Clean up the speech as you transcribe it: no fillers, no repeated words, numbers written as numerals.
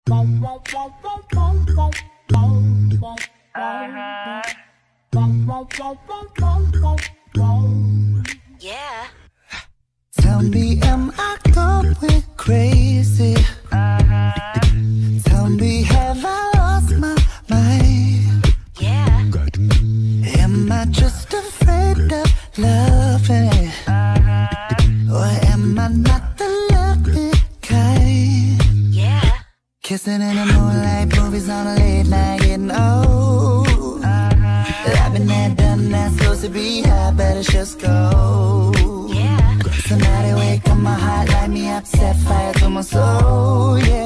Yeah. Tell me, am I going crazy? Tell me, have I lost my mind? Yeah. Am I just afraid of loving? Or am I not the loving kind? Yeah. Kissing in the moonlight, movies on a late night, getting old. I've been there, done that, supposed to be high, better just go. Yeah. Somebody wake up my heart, light me up, set fire to my soul, yeah.